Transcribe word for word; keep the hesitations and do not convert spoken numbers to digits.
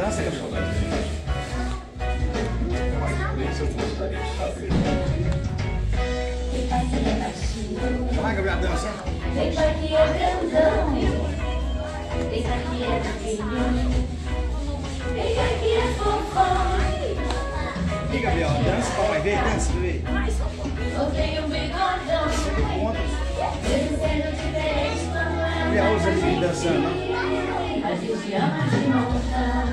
dança, Gabriel. Vai, Gabriel, dança. Vem pra aqui é grandão. Vem pra aqui é pequenininho. Vem pra aqui é fofão. E Gabriel, dança, papai, vem, dança, bebê. Eu tenho um bigodão. Sendo diferente, mamãe. Gabriel, usa ali dançando, né? A gente ama de montar.